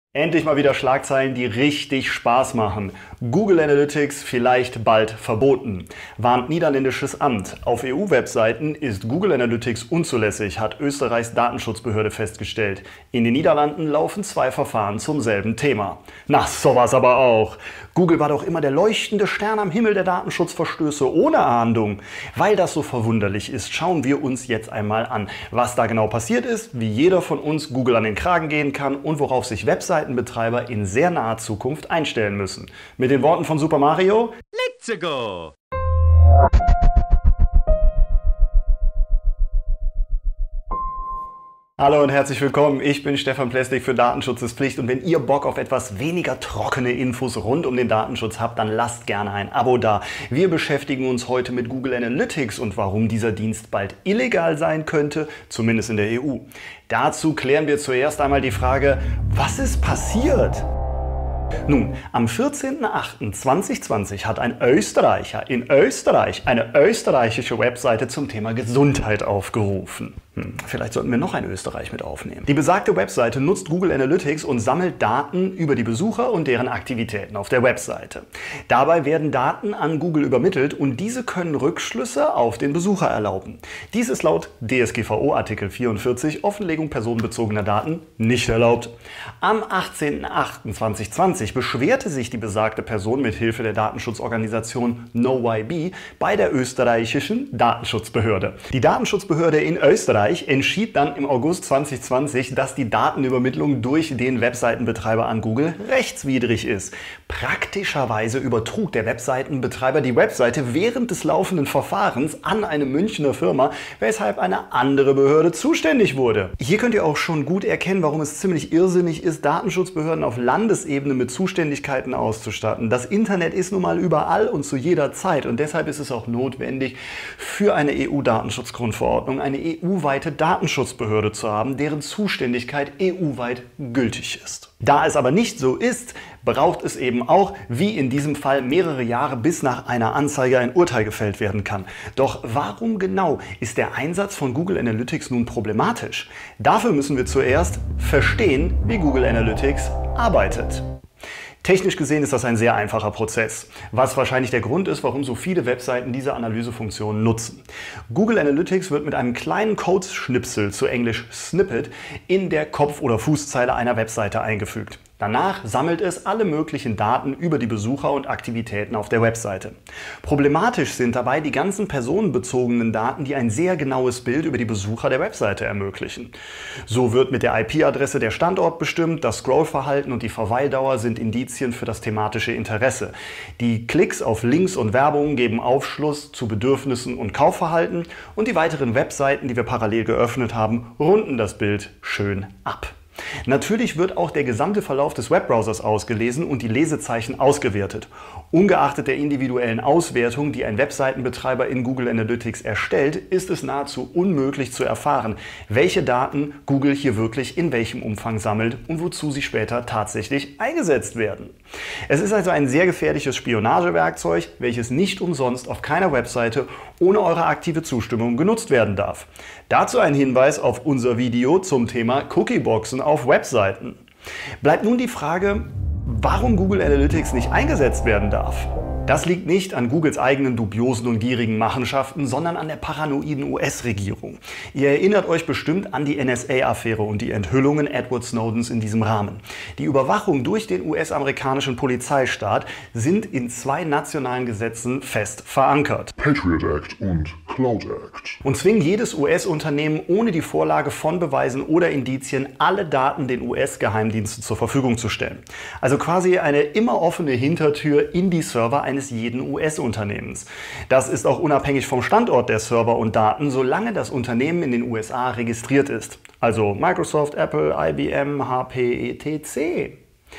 Endlich mal wieder Schlagzeilen, die richtig Spaß machen. Google Analytics vielleicht bald verboten. Warnt niederländisches Amt. Auf EU-Webseiten ist Google Analytics unzulässig, hat Österreichs Datenschutzbehörde festgestellt. In den Niederlanden laufen 2 Verfahren zum selben Thema. Na, sowas aber auch. Google war doch immer der leuchtende Stern am Himmel der Datenschutzverstöße ohne Ahndung. Weil das so verwunderlich ist, schauen wir uns jetzt einmal an, was da genau passiert ist, wie jeder von uns Google an den Kragen gehen kann und worauf sich Webseitenbetreiber in sehr naher Zukunft einstellen müssen. Mit den Worten von Super Mario: Let's go! Hallo und herzlich willkommen, ich bin Stefan Plestik für Datenschutz ist Pflicht und wenn ihr Bock auf etwas weniger trockene Infos rund um den Datenschutz habt, dann lasst gerne ein Abo da. Wir beschäftigen uns heute mit Google Analytics und warum dieser Dienst bald illegal sein könnte, zumindest in der EU. Dazu klären wir zuerst einmal die Frage, was ist passiert? Nun, am 14.08.2020 hat ein Österreicher in Österreich eine österreichische Webseite zum Thema Gesundheit aufgerufen. Vielleicht sollten wir noch ein Österreich mit aufnehmen. Die besagte Webseite nutzt Google Analytics und sammelt Daten über die Besucher und deren Aktivitäten auf der Webseite. Dabei werden Daten an Google übermittelt und diese können Rückschlüsse auf den Besucher erlauben. Dies ist laut DSGVO Artikel 44 Offenlegung personenbezogener Daten nicht erlaubt. Am 18.08.2020 beschwerte sich die besagte Person mit Hilfe der Datenschutzorganisation NoYB bei der österreichischen Datenschutzbehörde. Die Datenschutzbehörde in Österreich entschied dann im August 2020, dass die Datenübermittlung durch den Webseitenbetreiber an Google rechtswidrig ist. Praktischerweise übertrug der Webseitenbetreiber die Webseite während des laufenden Verfahrens an eine Münchner Firma, weshalb eine andere Behörde zuständig wurde. Hier könnt ihr auch schon gut erkennen, warum es ziemlich irrsinnig ist, Datenschutzbehörden auf Landesebene mit Zuständigkeiten auszustatten. Das Internet ist nun mal überall und zu jeder Zeit und deshalb ist es auch notwendig, für eine EU-Datenschutzgrundverordnung eine EU-weite Datenschutzbehörde zu haben, deren Zuständigkeit EU-weit gültig ist. Da es aber nicht so ist, braucht es eben auch, wie in diesem Fall, mehrere Jahre, bis nach einer Anzeige ein Urteil gefällt werden kann. Doch warum genau ist der Einsatz von Google Analytics nun problematisch? Dafür müssen wir zuerst verstehen, wie Google Analytics arbeitet. Technisch gesehen ist das ein sehr einfacher Prozess, was wahrscheinlich der Grund ist, warum so viele Webseiten diese Analysefunktion nutzen. Google Analytics wird mit einem kleinen Codeschnipsel, zu Englisch Snippet, in der Kopf- oder Fußzeile einer Webseite eingefügt. Danach sammelt es alle möglichen Daten über die Besucher und Aktivitäten auf der Webseite. Problematisch sind dabei die ganzen personenbezogenen Daten, die ein sehr genaues Bild über die Besucher der Webseite ermöglichen. So wird mit der IP-Adresse der Standort bestimmt, das Scrollverhalten und die Verweildauer sind Indizien für das thematische Interesse. Die Klicks auf Links und Werbung geben Aufschluss zu Bedürfnissen und Kaufverhalten und die weiteren Webseiten, die wir parallel geöffnet haben, runden das Bild schön ab. Natürlich wird auch der gesamte Verlauf des Webbrowsers ausgelesen und die Lesezeichen ausgewertet. Ungeachtet der individuellen Auswertung, die ein Webseitenbetreiber in Google Analytics erstellt, ist es nahezu unmöglich zu erfahren, welche Daten Google hier wirklich in welchem Umfang sammelt und wozu sie später tatsächlich eingesetzt werden. Es ist also ein sehr gefährliches Spionagewerkzeug, welches nicht umsonst auf keiner Webseite ohne eure aktive Zustimmung genutzt werden darf. Dazu ein Hinweis auf unser Video zum Thema Cookieboxen auf Webseiten. Bleibt nun die Frage, warum Google Analytics nicht eingesetzt werden darf. Das liegt nicht an Googles eigenen dubiosen und gierigen Machenschaften, sondern an der paranoiden US-Regierung. Ihr erinnert euch bestimmt an die NSA-Affäre und die Enthüllungen Edward Snowdens in diesem Rahmen. Die Überwachung durch den US-amerikanischen Polizeistaat sind in 2 nationalen Gesetzen fest verankert: Patriot Act und Cloud Act. Und zwingen jedes US-Unternehmen ohne die Vorlage von Beweisen oder Indizien, alle Daten den US-Geheimdiensten zur Verfügung zu stellen. Also quasi eine immer offene Hintertür in die Server eines jeden US-Unternehmens. Das ist auch unabhängig vom Standort der Server und Daten, solange das Unternehmen in den USA registriert ist. Also Microsoft, Apple, IBM, HP, etc.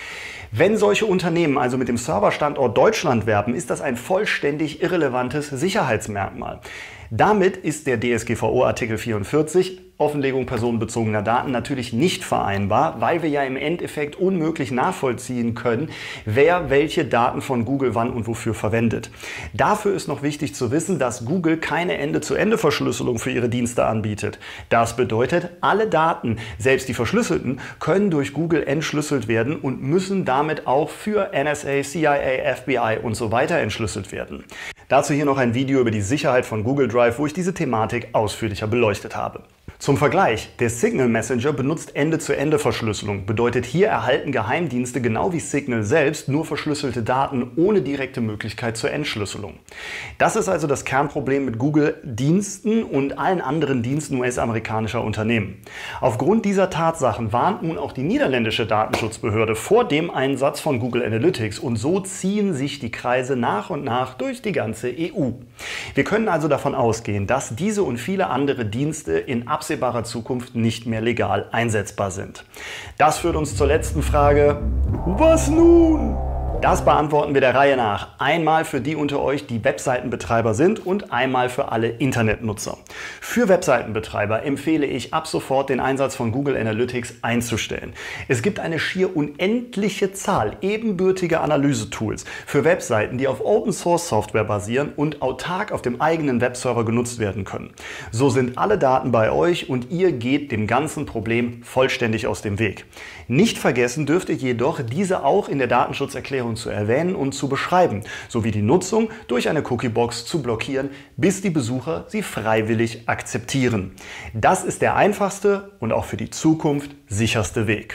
Wenn solche Unternehmen also mit dem Serverstandort Deutschland werben, ist das ein vollständig irrelevantes Sicherheitsmerkmal. Damit ist der DSGVO Artikel 44, Offenlegung personenbezogener Daten, natürlich nicht vereinbar, weil wir ja im Endeffekt unmöglich nachvollziehen können, wer welche Daten von Google wann und wofür verwendet. Dafür ist noch wichtig zu wissen, dass Google keine Ende-zu-Ende-Verschlüsselung für ihre Dienste anbietet. Das bedeutet, alle Daten, selbst die verschlüsselten, können durch Google entschlüsselt werden und müssen damit auch für NSA, CIA, FBI und so weiter entschlüsselt werden. Dazu hier noch ein Video über die Sicherheit von Google Drive, wo ich diese Thematik ausführlicher beleuchtet habe. Zum Vergleich, der Signal Messenger benutzt Ende-zu-Ende-Verschlüsselung. Bedeutet, hier erhalten Geheimdienste genau wie Signal selbst nur verschlüsselte Daten ohne direkte Möglichkeit zur Entschlüsselung. Das ist also das Kernproblem mit Google-Diensten und allen anderen Diensten US-amerikanischer Unternehmen. Aufgrund dieser Tatsachen warnt nun auch die niederländische Datenschutzbehörde vor dem Einsatz von Google Analytics und so ziehen sich die Kreise nach und nach durch die ganze EU. Wir können also davon ausgehen, dass diese und viele andere Dienste in absehbarer Zukunft nicht mehr legal einsetzbar sind. Das führt uns zur letzten Frage: Was nun? Das beantworten wir der Reihe nach. Einmal für die unter euch, die Webseitenbetreiber sind und einmal für alle Internetnutzer. Für Webseitenbetreiber empfehle ich ab sofort den Einsatz von Google Analytics einzustellen. Es gibt eine schier unendliche Zahl ebenbürtiger Analysetools für Webseiten, die auf Open Source Software basieren und autark auf dem eigenen Webserver genutzt werden können. So sind alle Daten bei euch und ihr geht dem ganzen Problem vollständig aus dem Weg. Nicht vergessen dürft ihr jedoch, diese auch in der Datenschutzerklärung zu erwähnen und zu beschreiben, sowie die Nutzung durch eine Cookiebox zu blockieren, bis die Besucher sie freiwillig akzeptieren. Das ist der einfachste und auch für die Zukunft sicherste Weg.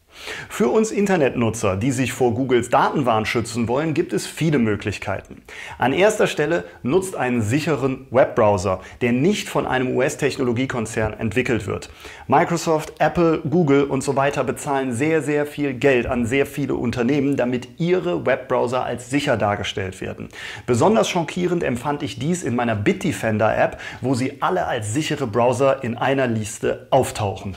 Für uns Internetnutzer, die sich vor Googles Datenwahn schützen wollen, gibt es viele Möglichkeiten. An erster Stelle nutzt einen sicheren Webbrowser, der nicht von einem US-Technologiekonzern entwickelt wird. Microsoft, Apple, Google und so weiter bezahlen sehr, sehr viel Geld an sehr viele Unternehmen, damit ihre Webbrowser als sicher dargestellt werden. Besonders schockierend empfand ich dies in meiner Bitdefender-App, wo sie alle als sichere Browser in einer Liste auftauchen.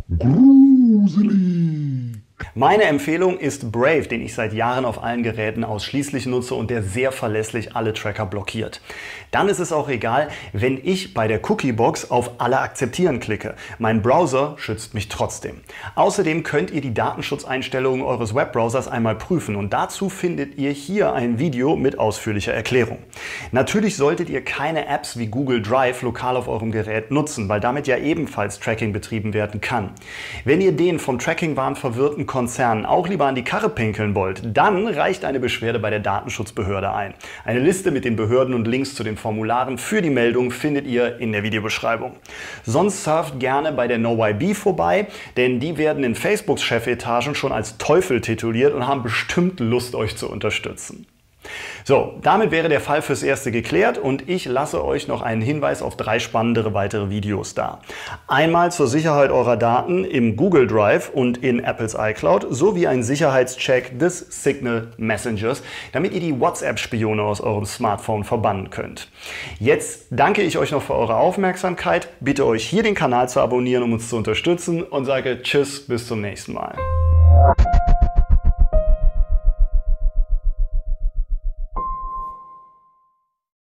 Gruselig. Meine Empfehlung ist Brave, den ich seit Jahren auf allen Geräten ausschließlich nutze und der sehr verlässlich alle Tracker blockiert. Dann ist es auch egal, wenn ich bei der Cookiebox auf Alle akzeptieren klicke. Mein Browser schützt mich trotzdem. Außerdem könnt ihr die Datenschutzeinstellungen eures Webbrowsers einmal prüfen und dazu findet ihr hier ein Video mit ausführlicher Erklärung. Natürlich solltet ihr keine Apps wie Google Drive lokal auf eurem Gerät nutzen, weil damit ja ebenfalls Tracking betrieben werden kann. Wenn ihr den vom Tracking-Wahn verwirrten Konzernen auch lieber an die Karre pinkeln wollt, dann reicht eine Beschwerde bei der Datenschutzbehörde ein. Eine Liste mit den Behörden und Links zu den Formularen für die Meldung findet ihr in der Videobeschreibung. Sonst surft gerne bei der NoYB vorbei, denn die werden in Facebooks Chefetagen schon als Teufel tituliert und haben bestimmt Lust, euch zu unterstützen. So, damit wäre der Fall fürs Erste geklärt und ich lasse euch noch einen Hinweis auf 3 spannendere weitere Videos da. Einmal zur Sicherheit eurer Daten im Google Drive und in Apples iCloud sowie ein Sicherheitscheck des Signal Messengers, damit ihr die WhatsApp-Spione aus eurem Smartphone verbannen könnt. Jetzt danke ich euch noch für eure Aufmerksamkeit, bitte euch hier den Kanal zu abonnieren, um uns zu unterstützen und sage Tschüss, bis zum nächsten Mal.